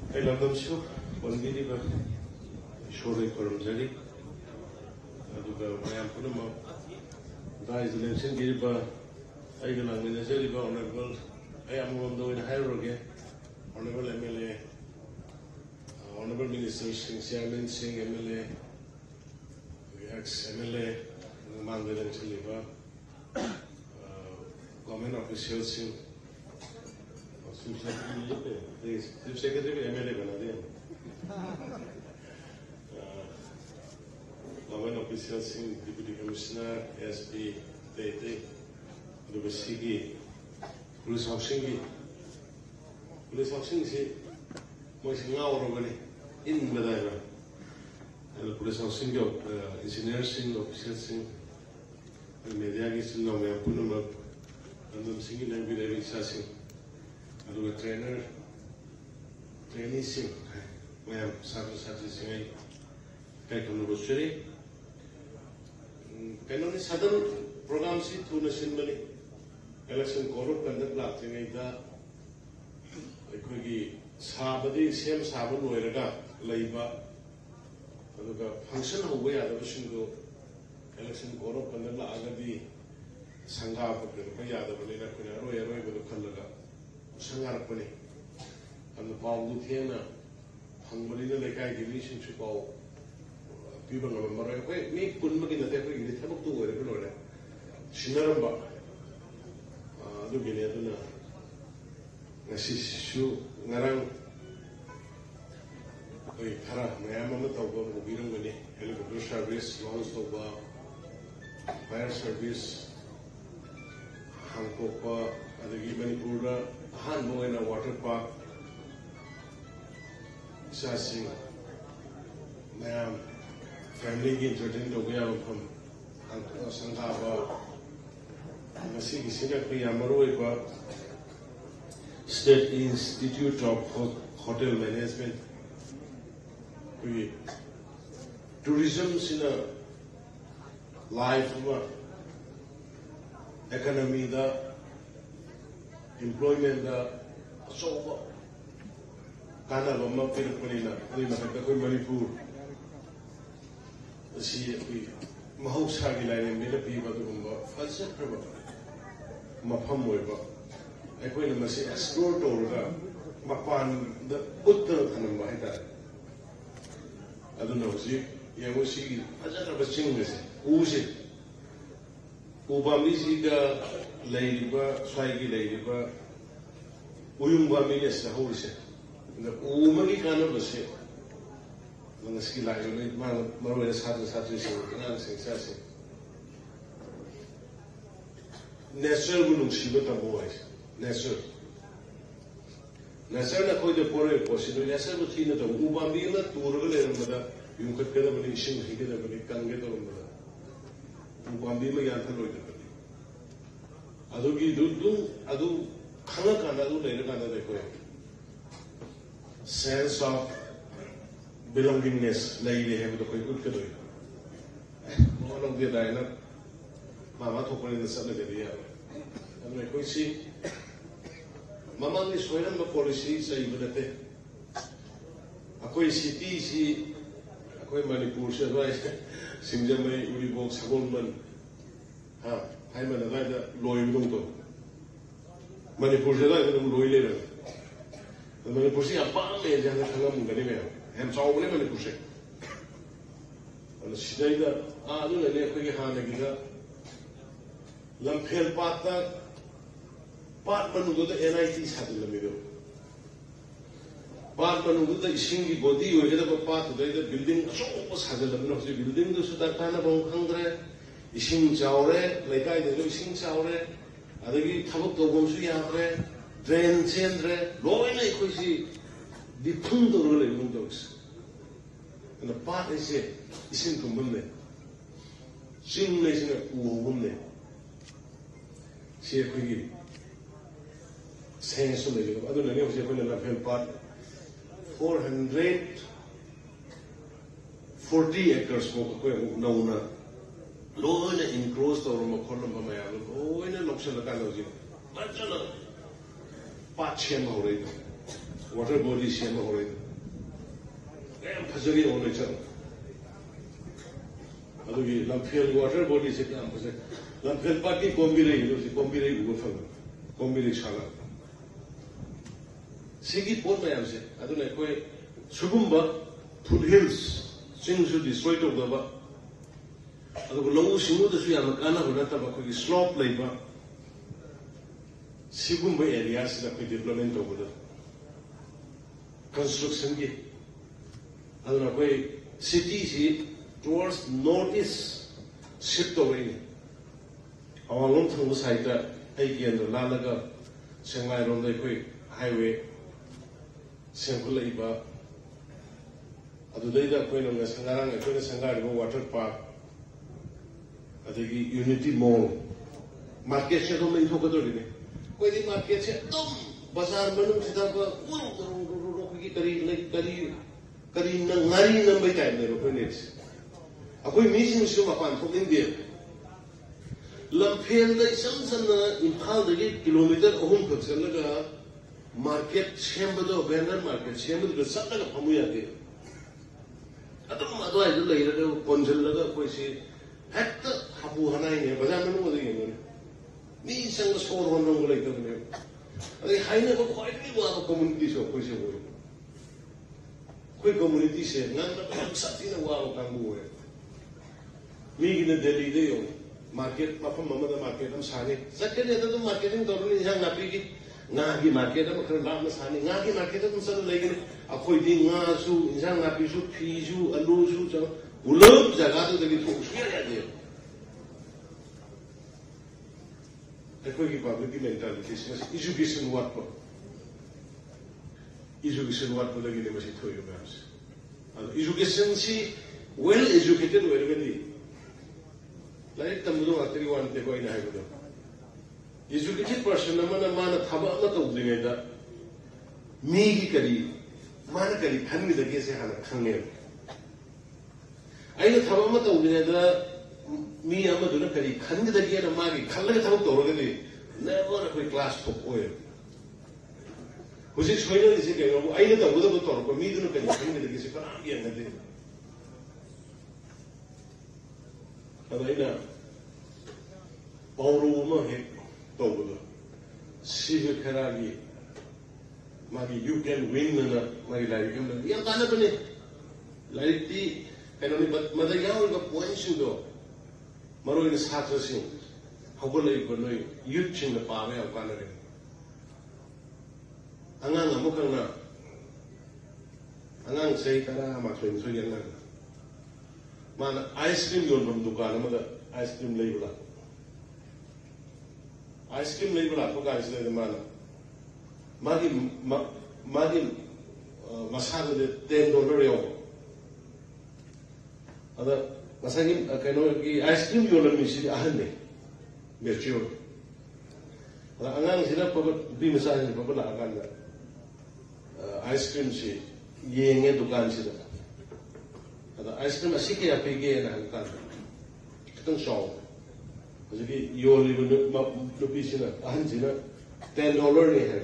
I love them so. One day, but surely for them, Jerry. I am putting up. That is the election. Give I can have a Jerry Honorable. I am going to win higher again. Honorable MLA, Honorable Minister Singh, Chairman Singh, MLA, ex MLA, Mangalan Chiliba, government officials Singh. Chief Secretary MLA government officials Singh, Deputy Commissioner, SP, Sigi, Police Housing. Police Housing is in Madara. And police housing job, engineers, officials, and media is in Nome, Punum, and then singing and be sassing. And a trainer, training sing. We have satisfying. Take on the grocery. Can only sudden programs to Nation Money. Election corrupt and the black Equigi Sabadi, same Saban Weraga, Labor, function of way out of Shingo, election corrupt and the Lagadi, Sanga, Paya, the Vanilla Pinaro, with the Kalaga, Sangarapani, and the Paul Lutiana, Hangalina, like I relationship of people of Marawi, me couldn't begin at every little to where Shinaramba, Luginaduna. Nasi ngarang oi thara mayam ama tawba mubirang gani helicopter service launch tawba fire service Hankopa adagi Manipura ahanbo ena water park sasing mayam family ki entertain tawba ya from Sangaba nasi kisina ko yamaro iba State Institute of Hotel Management. Tourism is a life economy, the employment, so Kana Loma Pilipina, Manipur. See, Mahosagi line and Milapiva, Falsa Mapamweba. I couldn't say explore to Mapan the Utter Kanamahida. I don't know, see, Yamusi, I just have a chingless, Uzi Ubamiziga, Ladybird, Swaggy Ladybird, Uyumba Minas, the whole set. The Umani kind of a set. When the ski like Marois had such a success. Natural Shibata boys. Nasser. Nasser na koi de pore possible. Nasser was seen at the Ubami na Turgal and Mada. You could get a mission, he did a very Kangeta Mada. Ubami Mayantalo. Adugi Adu Kanakana later another way. Sense of belongingness, lady have the good to do. One of the diner, Mama took in the Saturday. And my question. Mamang is when the policy say even at a city, a Manipur, Sinjame, Ulibok, Goldman, I'm another lawyer. Manipur, lawyer. The Manipur, a palm is a Kalam Ganimel, and so only Manipur. And she said, I don't know, Lampel Pata. Part Manuga NIT had in the middle. Part Manuga is singing body, you had a part of the building, so was had a building to Sudatana Hungre, Ishing Jaure, like I did Ishing Jaure, Adagi Tabuk Gomsu Yavre, Drain Cendre, Loin like we see the Pundo really windows. And the part is it, isn't to Munde. Sing nation of Umunde. See a quiggy. Saying so many. I don't know if you're going to have part 440 acres of Nauna. Low enclosed or Macolum Maya, oh, in an option of Kanoji. But Patch him already. Water body shame already. ꯌꯥꯝ ꯐꯖꯔꯤ online ꯆꯠꯂꯣ ꯑꯗꯨꯒꯤ ꯂꯝꯐꯦꯜ water ꯕꯣꯗꯤꯁꯦ ꯌꯥꯝ ꯐꯖꯩ ꯂꯝꯐꯦꯜ ꯄꯥꯠꯀꯤ ꯀꯣꯝꯕꯤꯔꯩ ꯍꯧꯖꯤꯛ ꯀꯣꯝꯕꯤꯔꯩ ꯎꯕ ꯐꯪꯉꯦ ꯀꯣꯝꯕꯤꯔꯩ ꯁꯥꯒ ꯁꯤꯒꯤ ꯄꯣꯠ ꯃꯌꯥꯝꯁꯦ ꯑꯗꯨꯅ ꯑꯩꯈꯣꯏ ꯁꯤꯒꯨꯝꯕ ꯐꯨꯠ ꯍꯤꯜꯁ ꯆꯤꯡꯁꯨ ꯗꯤꯁꯇ꯭ꯔꯣꯏ ꯇꯧꯗꯕ ꯑꯗꯨꯒ ꯂꯧꯎ ꯁꯤꯡꯎꯗꯁꯨ ꯌꯥꯝꯅ ꯀꯥꯟꯅꯕ ꯅꯠꯇꯕ ꯑꯩꯈꯣꯏꯒꯤ ꯁ꯭ꯂꯣꯞ ꯂꯩꯕ सिगुम्बा एरिया से कोई डेवलपमेंट तौबदा कंस्ट्रक्शन की अदुना कोई सिटी से टुवर्ड्स नॉर्थ ईस्ट शिफ्ट तौरई अवांगलोम थंगु साइड दा अई अंदर लालगा सेंगाई रोम दा कोई हाईवे सेंखुलईबा अदुदैदा कोई नंगा संगारांग कोई संगारिबा वाटर पार्क अदगी यूनिटी मॉल मार्केट से तो मैं थोकदोरिने कोई दी मार्केट से तुम बाजार में सीधा को की करी नंगारी नंबर टाइम ने कोई नहीं अकोई मीटिंग से मापान तो इंडिया लंफेल दा समसन इम्फाल दगे किलोमीटर अहुम तक चलगा मार्केट सेंबदो वेंडर मार्केट सेंबदो सत्तगा फमु यादे अदम अदवाई दो लेरगा कोंजलगा कोई से हेक्ट हाबु हनाई ने बाजार में नो दगे मी संग सोर होन रोंग लाइक तबने अरे हाइने को क्वाइटली वा कम्युनिटी सो कोई से हो कोई कम्युनिटी से नन हम साथी ने वा कांगू है मी गिने दिल्ली दे यो मार्केट मफम ममदा मार्केट हम साने सकेले तो मार्केटिंग तोरनी इंसान नापी की nga gi market am khar lam na sani nga gi market am sal legin akhoi di nga su insan napi su phi su alu su cha ulab jaga to degi thu su ya de akhoi gi public mentality is education what ko education what ko legi ne masi thoyo bas education si well educated were gani like tamudo atri wan te ko ina haibo educated person amana mana thaba ama tawdringaida mi gi kari mana kari khangi da ge se hana khange aina thaba ama tawdringaida mi ama duna kari khangi da ge na ma gi khallaga thaba tawraga ni never a class top oil husi soina ni se ke yo aina tawda ko tawra ko mi duna kari khangi da ge se kana ge na de adaina pawru ma he तौबदो सिजु खरागी मागी you can win ना मागी like हम या काना बने like ती कनोनी मदा याव ग पॉइंट सुदो मरो इन छात्र सिंह हगोलै बनोय यूथ सिंह द पावे या काना रे अंगांग अमुखना अंगांग सही करा मा सोइन सोइन अंगांग माना आइसक्रीम योनबम दुकान मदा आइसक्रीम लेबला आइसक्रीम नहीं बना तो गाइस ले माना मागी मसाला दे $10 यो अदा मसागी कनो की आइसक्रीम यो लमी सी आहन ने मेच्योर अदा अंगांग सिना पब बी मसाला ने पब ला कान आइसक्रीम सी येंगे दुकान सी अदा आइसक्रीम असी के अपेगे ना कान खतन शॉ जैसे योली लुपी से ना आहन से ना $10 नहीं है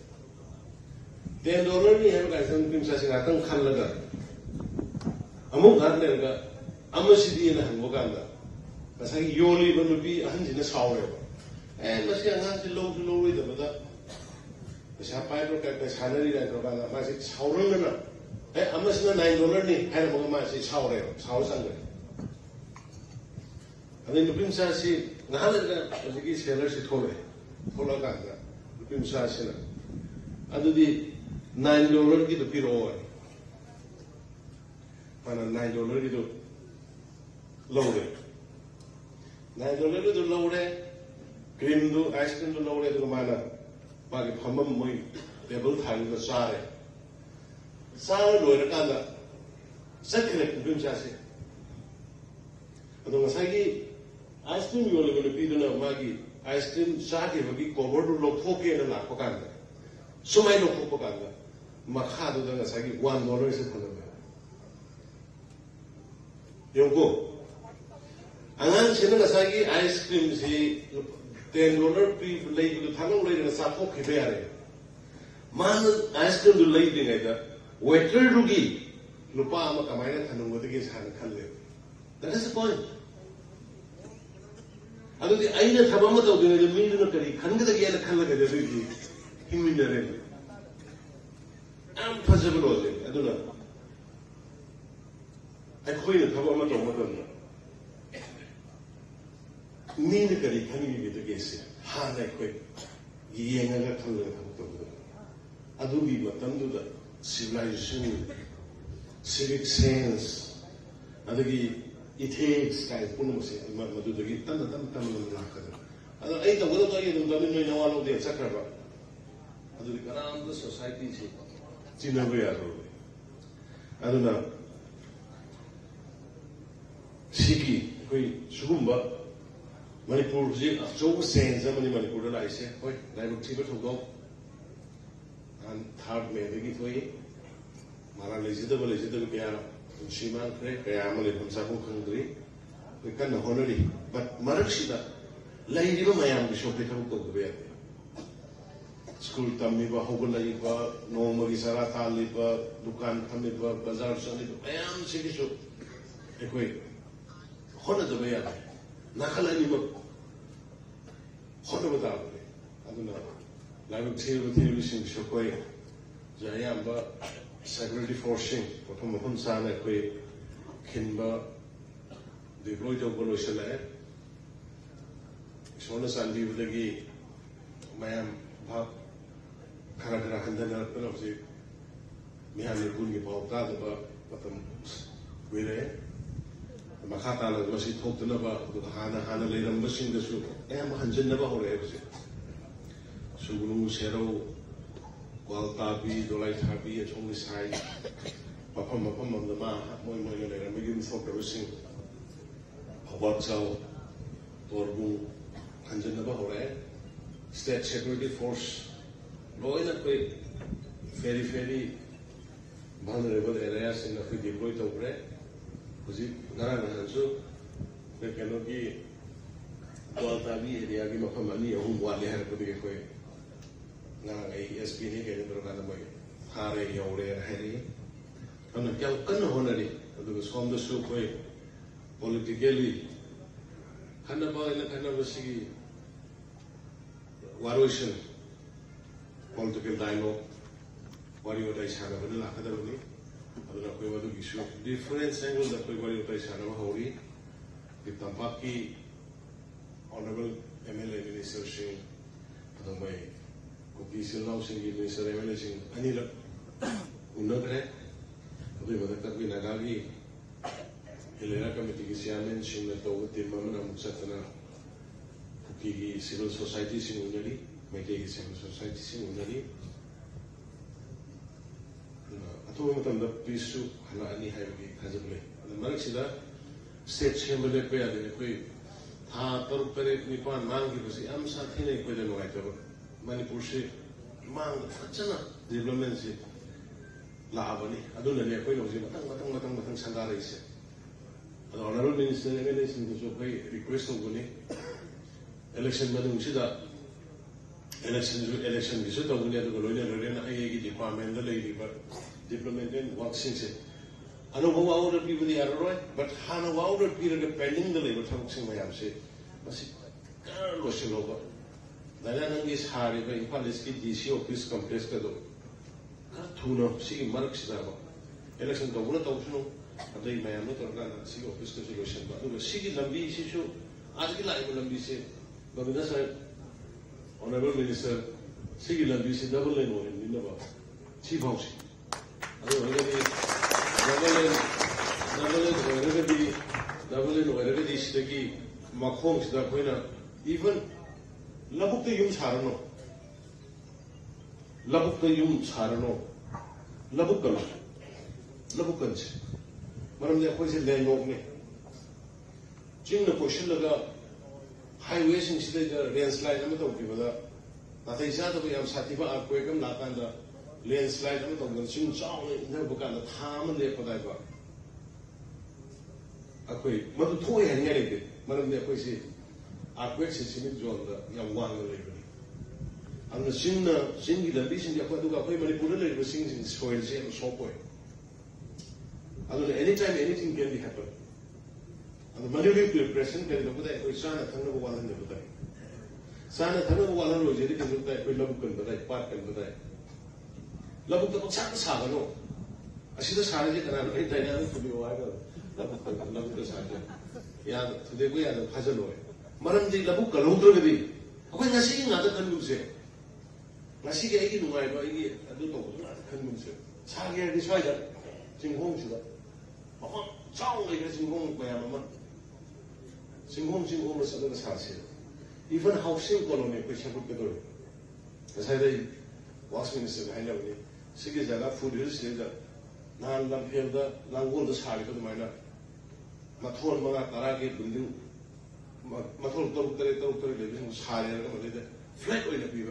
$10 नहीं है कैसे उनकी मिसाल से नाटंग खान लगा अमुक घर ने लगा अमसीदी ना हम वो कांदा कैसे योली लुपी आहन से ना साव है मसी अंगान से लो इधर बता कैसे आप पाए तो क्या सानरी रहे तो कांदा मासी सावरंग ना अमसी ना $9 नहीं है मगर मासी साव संग अरे लुपिन सासी नाहलगा अजगी सेलर से थोला कांदा लुपिन सासी ना अदुदी $9 की तो फिर और माना $9 की तो लोड़े $9 की तो लोड़े क्रीम दो आइसक्रीम तो लोड़े तो माना बाकी फमम मोई टेबल थाली तो सारे लोड़े कांदा सत्य लुपिन सासी अदो मसागी आइसक्रीम योले को पीदना मागी आइसक्रीम चाके बगी कवर लो थोके ना लाको कांदा सुमाई लो थोको कांदा मखा दो दंगा सागी $1 से फलना योंको अंगान सेना सागी आइसक्रीम से $10 पी ले को थांगो ले ना साफो खिबे यारे मान आइसक्रीम दो ले दिंगा दा वेटर रुगी nupa ama kamaina thanung wadi ke sana khalle. That is the point. Adu di aina thabama to dine de min na kari khanga de yana khalla ga de di himminare. Am possible ode aduna. Ai khoi na thabama to madan. Min kari khani de ke se ha na khoi yenga ga khalla ga to. Adu bi matam du da civilization, civic sense, adagi ethics kai punumse madu dagi tan lakada adu ai ta wala to ai dum dami noi nawalo de chakraba adu karam the society ji chinabu ya ro adu na siki koi sugumba manipur ji achou sense mani manipur la ise hoi lai buk chiba thogdo and third me dagi thoi mara legitimate kaya Shiman Craig, kaya amali pamsako kandri, we can honori, but Marakshida, lay river mayam, the shop become to the school Tamiba, Hogolaiba, no Morisara Taliba, Dukan Tamiba, Bazar Soniba, I am city shop. Equi Honor the way, Nakalanima Honor without me. I don't know. I will tell you television Shokoi, Jayamba. Security forcing, from a son, a quick Kimba, the Lloyd of Boloshala, Shonas and leave the gay, Mayam, Karakara, and then of the Mihani Bungi Bogada, but the Makata was he talked about the Hana later machine the soup, and Hanjan never hold everything. Sugulu Shero. Tabi, Dolai Tabi, it's only side. Papa Mapam of the Ma, Moy and begin for everything. Hawatsao, Torbu, Kanjanaba, State Security Force, law in a way, very vulnerable areas in the deployed over. Was it Narahansu? They cannot be Tabi, the Agimapamani, whom one they had to be away. SPN getting the Ranamay, Hare, Yore, Harry, and the Kalkan the from the soup way, politically, Hanaba in the Kanavasi, Warushan, political dialogue, Warrior Daisana, the Academy, I don't know whether we should different angles that we Warrior Daisana Hori, the Tampaki, Honorable MLA Minister Singh, the way. Official housing in ceremonies Anila Unagre, we were the Nagagi, Helena Committee Siamen, Shimato, the Mamma Mutsatana, Kuki civil societies in Unari, Make civil societies in Unari. I told them the piece of Hanani has a play. The Marxida state chamber de Pea de Pea, Tatar Pere Nipan Mangi was the Amsatina with the White Manipur se mang fachana development se laabani aduna ne koi loji matang sangare se the honorable minister MLA sin so koi request oguni election madung sida election bisu to oguni adu loina lorena ai department da lei ba development and work se anu bawa order people the arroy but hana order period pending the labor thang sing mayam se masi kar lo se loba Nanang is Harry by Palace DC office complex. Cartoon, see Marx. Election to one optional, and they may not organize see office solution, but the city Lambi issue, Argila Lambi, but that's a honorable minister, Sigi Lambi, double in one in Ninova, Chief House. Double in wherever it is the Macombs, the winner, even. Labuk the Yum Sarano Labuk the Yum Sarano Labukal Labukans Madam the opposite land of me. Jim the Poshilaga highways in state landslide and of people. Nothing sad we am Sativa Aquacum, Lakanda, landslide and of Jim Chow in the book and the Tam and the Podaiba. Aquay, Matutoy and Yarrick, Madam the opposite. Aquex is in John, the young one labor. And the single ambition, the Aquaduca, Manipulated was singing in soil, same soapway. anytime anything can be happen. And the money preparation can look at the Sana Thanga one in the Buddha. Sana Thanga one of the can look at Labukan, the right part and the right. Labuka Savano. I see the Sarajik and I'm very dynamic to be wider. Labuka Sarajik. Yeah, today we are the Pazaloy. Madam the Labuka Lodri. When I see another conduce. I see a in my body, I don't know, conduce. Sagia decided. Sing home to that. Sound like a sing home by a mamma. Sing home is another house here. Even housing colony, which I put the door. As I say, was minister, I know it. Sigis that food is that Nan Lampelda, Langol the Sari for the minor. Maton Mana Karaki building Matol Doctor living was higher than the flat with the people.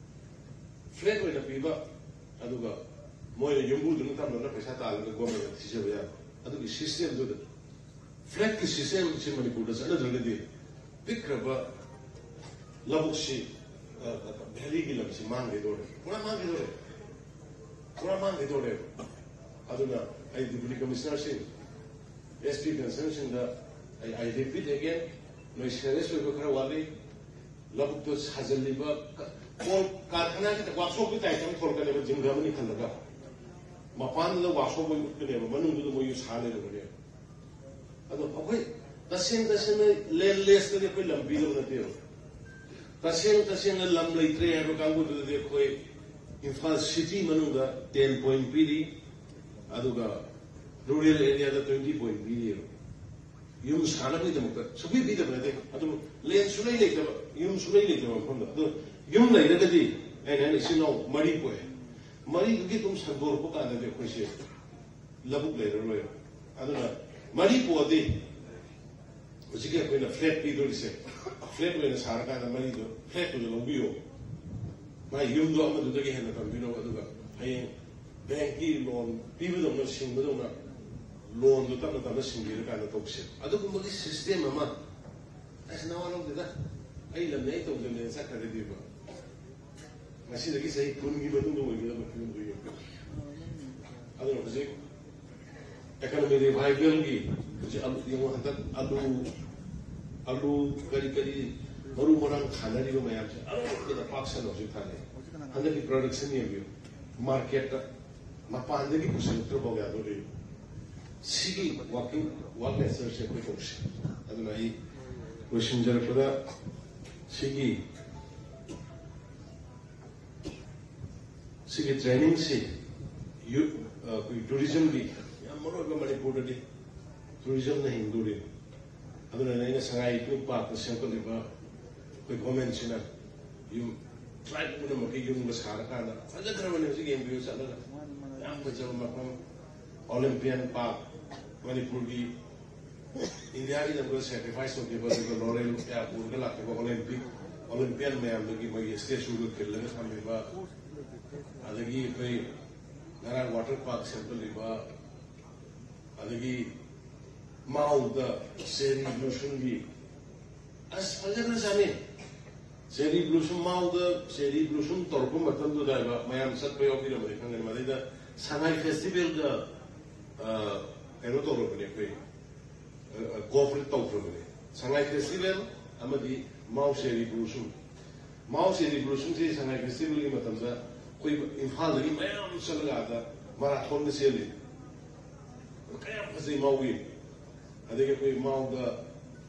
Flat with the people, Aduga. More you would not know the Pesata, the government, I think the system do that. Flat the system, Chimney Buddhas, another day. Pick rubber, Labushi, Belly, Mangi Dore. What am I doing? What am I doing? I don't know. I did commissioner saying, SP consumption that I repeat again, no serious with Karawali, Labus has a liver, all Karkana, workshop with item for the Jingami Kanaga. Mapan the workshop with the Manu the Moyus Halley over there. I don't know. The same less than the Pillam below the tail. The same Lamley tray and Rokango to the Koi in first city Manuga 10 point PD, Aduga, rural area the 20 point PD. You must have a democrat. So we be the brother. I don't lay later. You must lay later from the young lady and it's Marie Boy. Marie get them some book and the question. Labuk later. I don't know. Marie Boy. But you get when a flat people say, flat when it's hard and money to flat to the Lobio. My young dog to the hand of you know what I bank loan, people don't know sing, but don't loan to come to the single kind of talk shit. I don't know this system, Mamma. That's now I know that. I eliminate of them in Saturday Diva. I see the kids say, couldn't give a do with them. I don't know, say, economy revival, which you want that Alu, very Marumoran Canary, my answer. I don't know the parks and of Japan. And the production in you. Market, Mapandaki pushing through Bogado. Sigi walking as a shape of ocean. I don't know, question Jarapura, Sigi training, see, you tourism be. Tourism the Hindu. I don't know, I say, I park the simple river. We comment, you try to put them a big was Harakana. I don't know when it's again views another. Olympian Park, when it would be India is a sacrifice of the Laurel Olympic, Olympian man, the give a station with Killing from River. Other give a water park simple river. Other Mount the Seri Blushun be. As far as I mean, Seri Blushun Mount the Seri Blushun Torpum, but don't do that. My answer pay off the American and Madida Sangai Festival, Erotoro, a corporate talk from it. Sangai Festival, Amadi Mount Seri Blushun. Mount Seri Blushun is Sangai Festival in Matanza, in Halley, Mam Salagata, Marathon the Seli. I am saying Maui. I think if we mount the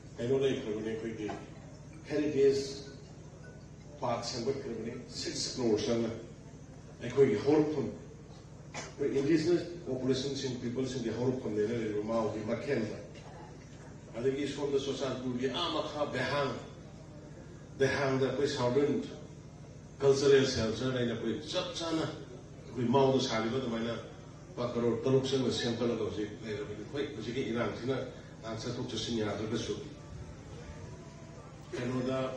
heritage parks and what 6 crores and I call it Horpun. Indigenous populations in peoples in the Horpun, they really mount the Makenda. I think it's from the society to be Amaka Behang. They hang the southern cultural shelter and a quick Sapsana. We mount the Saliba, the minor Pakaro, Toruksan, the simple of the quick, which again Iran. Answer to Chasinia, the Bishop. Canada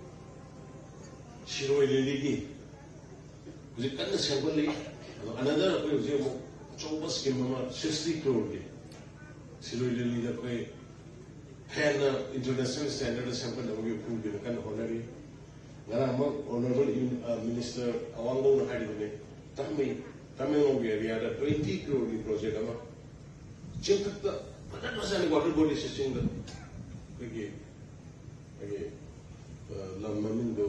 Shiro Lili. Was it kind of simply another museum? Chobas came 60 crore. Shiro Lili that way. Pan international standard sample of you could be the kind of honorary. Honorable Minister Awango had it. Tamil area, 20 crore project. ꯆꯤꯡꯊꯛꯇ ꯐꯖꯅ ꯐꯖꯅ water ꯕꯣꯗꯤꯁꯦ ꯆꯤꯡꯗ ꯑꯩꯈꯣꯏꯒꯤ ꯂꯝ ꯃꯃꯤꯡꯗꯣ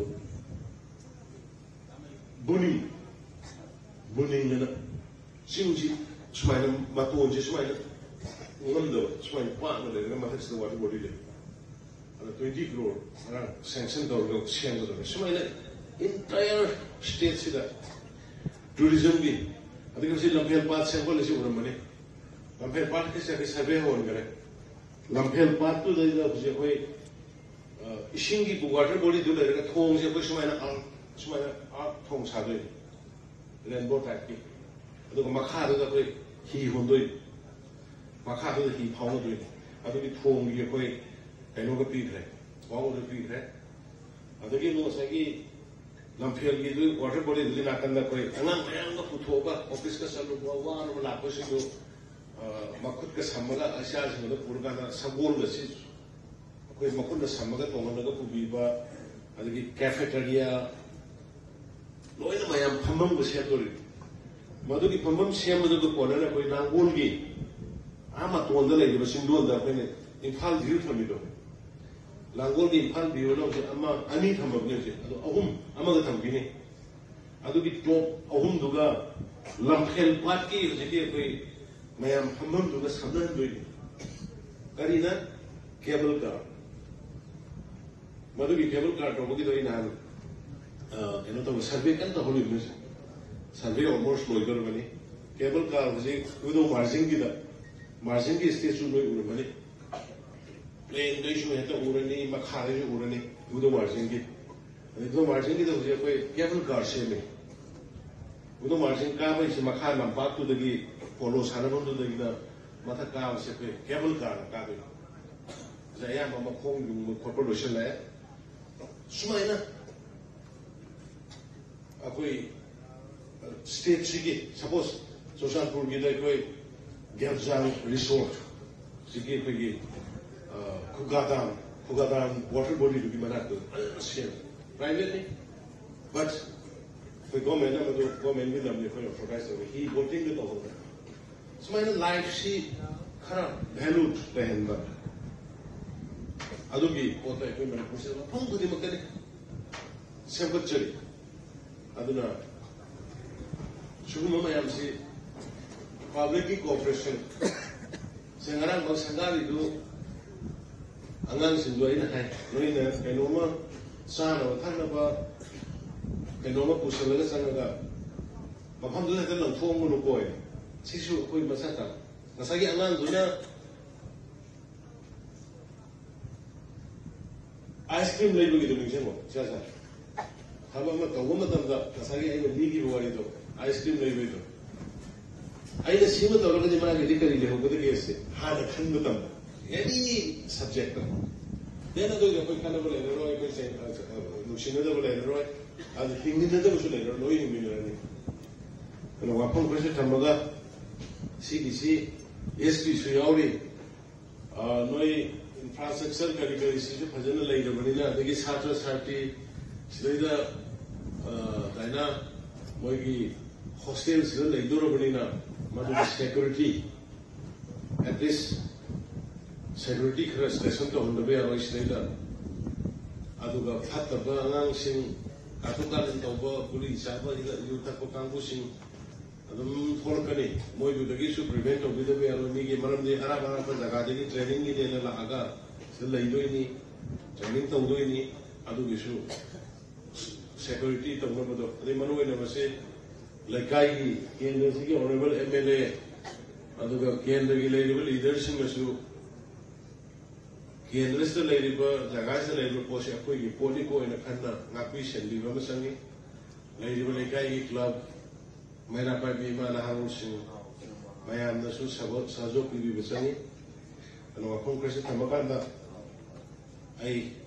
ꯕꯨꯅꯤꯡꯅ ꯆꯤꯡꯁꯤ ꯁꯨꯃꯥꯏꯅ ꯃꯇꯣꯟꯁꯦ ꯁꯨꯃꯥꯏꯅ ꯉꯝꯗꯕ ꯁꯨꯃꯥꯏꯅ ꯄꯥꯛꯅ ꯂꯩꯔꯒ ꯃꯊꯛꯁꯤꯗ ꯋꯥꯇꯔ ꯕꯣꯗꯤ ꯂꯩ ꯑꯗ 20 crore ꯉꯔꯥꯡ ꯁꯦꯡꯁꯟ ꯇꯧꯔꯒ ꯁꯦꯝꯒꯗꯕꯅꯤ ꯁꯨꯃꯥꯏꯅ entire state tourism bi adike si lamphel path sample si uramani lamphel path ke se survey hon gare lamphel path tu dai da je koi ising gi water body du le ga thong je koi sumaina thong sa doi rainbow type ki adu makha da koi hi hon doi makha da hi phau doi adu ki thong gi koi kaino ga pi thre waw da pi thre adu ki no sa ki lamphel gi du water body du na kan da koi angang mayang ga putho ba office ka salu wa wa la ko si du makut ka samaga asya sing da purga na sagol ga si koi makut da samaga tonga ga pubi ba adagi cafeteria loina mayam phamam ga se dori madu ki phamam sem da ko pona na koi nangol gi ama ton da le ba sing don da koi ne imphal dhiu thami do langol gi imphal dhiu lo se ama ani thamab ne se ado ahum ama ga tham gi ne adu ki top ahum du ga lamphel pat ki je ki koi mayam phamam du ga samnan doi karina cable car madu ki cable car to gi doi na eno to survey kan to holi ne survey almost loi gar bani cable car je udo margin ki stage loi ur bani plane doi shu heta urani makha doi urani udo margin ki to je koi cable car se me udo margin ka bai se makha nam pa tu de gi polo sana bon du de gi da matha ka se koi cable car ka doi zaya ma khong yung corporation la sumaina akoi state sigi suppose Soshanpur gi dai koi Gyabjang resort sigi koi gi Khugadam water body to be manatu privately but the government government will have for price he voting the over sumaina life si khara valued lehenba adugi ota koi manapur se phang budi makani sembachari aduna suguma mayam si public cooperation sengarang bang sangari du angang sindu ina hai noina kainoma sana thana ba kainoma pusalaga sanaga mafam du ta lang thong no koi sisu koi masata nasagi angang duna ice cream lay gi du ngisemo sa haba ma kawo ma tam da nasagi ai ni gi wari do ice cream lay do ai na sima to ro gi ma gi dikari le ho ko de se ha da khan ma tam any subject then I do the kind of Leroy, Lucina de Leroy, and the thing in the Leroy, knowing me. And a weapon question Tamaga, CDC, SP Suyauri, Noi infrastructure categories, Pajana Lady Marina, the Gisata Sarti, Slida, Dina, Moigi, hostels, like Durabanina, Madu security. At this security station to on the way around Sreda. Aduga Fataba, announcing Atukan and Toba, police, Utako sing Adam Horkani, Moy with the issue prevent of the way around Nigi Maram de Araba, the Gadi training in the Laga, Selaidoni, training Tauduini, Adugishu, security Tomodo, the Manu never say, like I, honorable MLA, Aduga, Ken the leaders in Masu. Kendrista Ladiba, Zagasa Labor Post, a quick Polico and a Kana, Napish and Livamasani, Lady Lekai Club, Manapa Bima, Housing, Mayam, the Sazoki Vivasani, and our Congress Tamakanda. I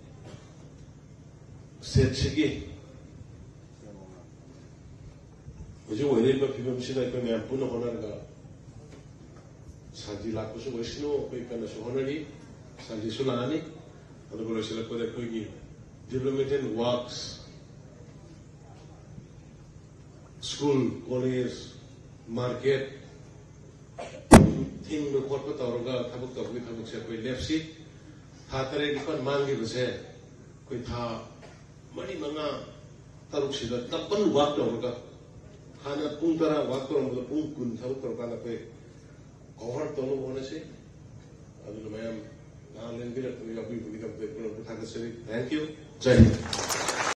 said, Sigi. Was you waiting for people to see like when I put on a Santi Lacoso, Wishno, Pekana Sohonari? Santi Sulani, and the Borosilla Kogi, development works, school, college, market, ꯊꯤꯡꯕ ꯈꯣꯠꯄ ꯇꯧꯔꯒ ꯊꯕꯛ ꯇꯧꯕꯒꯤ ꯊꯕꯛꯁꯦ ꯑꯩꯈꯣꯏ ꯂꯦꯞꯁꯤ ꯊꯥ 7-9 ꯃꯥꯡꯈꯤꯕꯁꯦ ꯑꯩꯈꯣꯏ ꯊꯥ 4-5-6ꯁꯤꯗ ꯗꯕꯜ ꯋꯥꯛ ꯇꯧꯔꯒ ꯍꯥꯟꯅ ꯄꯨꯡ 10 ꯋꯥꯛ ꯇꯧꯔꯝꯕꯗ ꯄꯨꯡ 20 ꯊꯕꯛ ꯇꯧꯔꯀꯥꯟꯗ ꯑꯩꯈꯣꯏ ꯀꯣꯚꯔ ꯇꯧꯅꯕ ꯍꯣꯠꯅꯁꯤ ꯑꯗꯨꯅ ꯃꯌꯥꯝ ꯂꯦꯡꯕꯤꯔꯛꯄ ꯌꯥꯎꯕꯤꯕꯒꯤꯗꯃꯛꯇ ꯊꯥꯒꯠꯆꯔꯤ ꯊꯦꯡꯛ ꯌꯨ ꯖೈ ꯍꯤꯟꯗ